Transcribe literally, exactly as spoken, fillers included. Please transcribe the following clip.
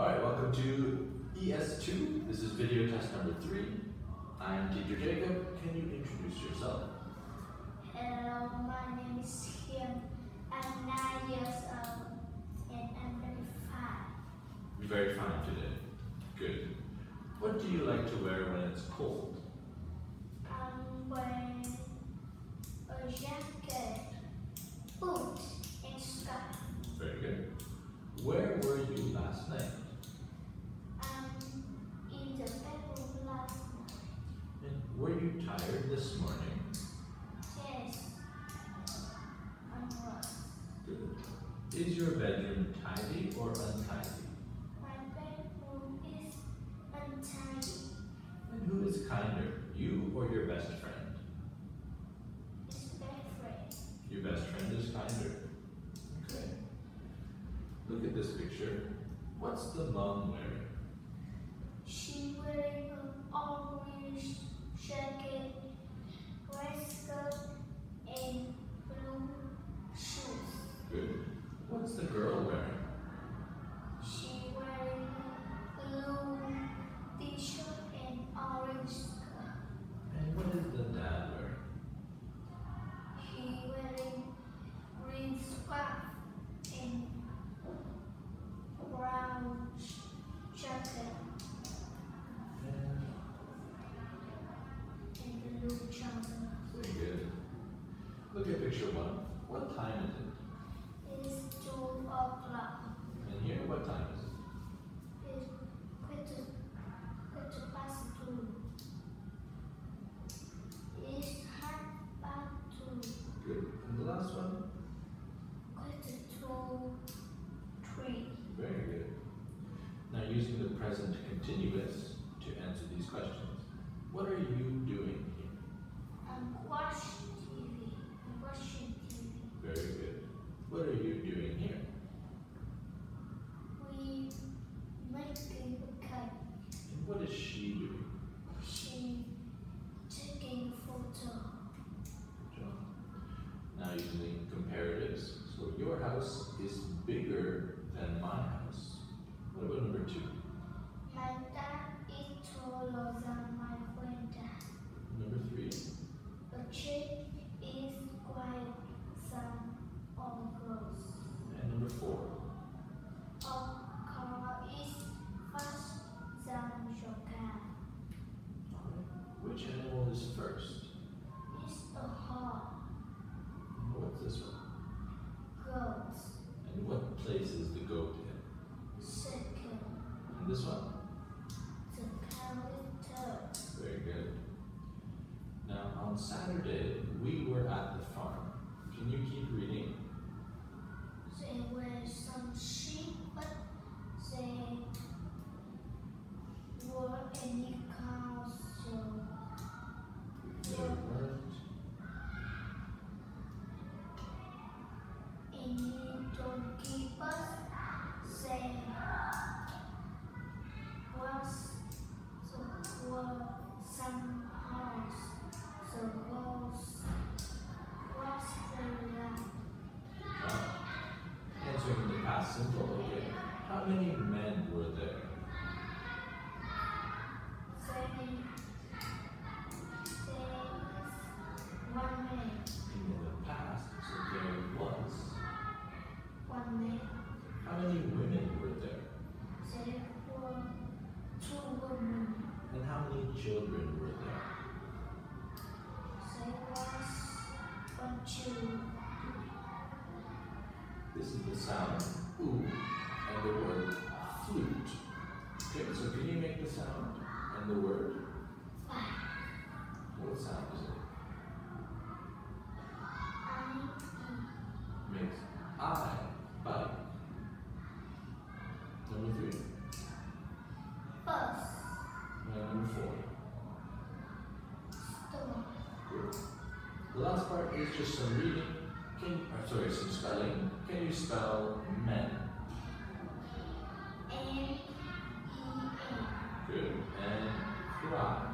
Alright, welcome to E S two. This is video test number three. I'm Teacher Jacob. Can you introduce yourself? Hello, my name is Lieu. I'm nine years old and I'm very fine. You're very fine today. Good. What do you like to wear when it's cold? I'm wearing a jacket, boots, and scarf. Very good. Where were you last night? I'm in the bedroom last night. And were you tired this morning? Yes, I was. Good. Is your bedroom tidy or untidy? My bedroom is untidy. And who is kinder, you or your best friend? It's bad friend. Your best friend is kinder. Okay. Look at this picture. What's the mom wearing? She wearing an orange jacket, red skirt, and blue shoes. Good. What's the girl wearing? She wearing blue t-shirt and orange skirt. And what is the dad wearing? He wearing green scarf and brown jacket And and blue trouser. very good. Look at picture one. What time is it? It's two o'clock. And here, what time is it? It's quarter, quarter past two. It's half past two. Good. And the last one? Quarter to three. Very good. Now using the present continuous to answer these questions. What are you doing here? I'm watching T V. I'm watching T V. Very good. What are you doing here? We making a kite. And what is she doing? She taking photo. Good job. Now using comparatives. So your house is bigger than my house. What about number two? My dad is taller than my granddad. Number three? The tree is quite some on clothes. And number four? Our car is fast than your car. Which animal is first? It's a hawk. And what's this one? Goat. And what place is the goat in? Second. And this one? The cow is third. Very good. Now on Saturday, we were at the farm. Can you keep reading? There were some sheep, but there were any cows. So There weren't. any donkey, but there was so were some house. So was was the land. Uh, answering in the past simple, okay. How many men were there? There there is one man. In the past, so there was. One man. How many women were there? There were two women. And how many children were there? There was one two. This is the sound oo and the word flute. Okay, so can you make the sound and the word? Five. What sound is it? I Makes I, bike. Number three. bus. And number four. Store. Good. The last part is just some reading. Can or sorry, some spelling. Can you spell men? N E N. Good. And cry.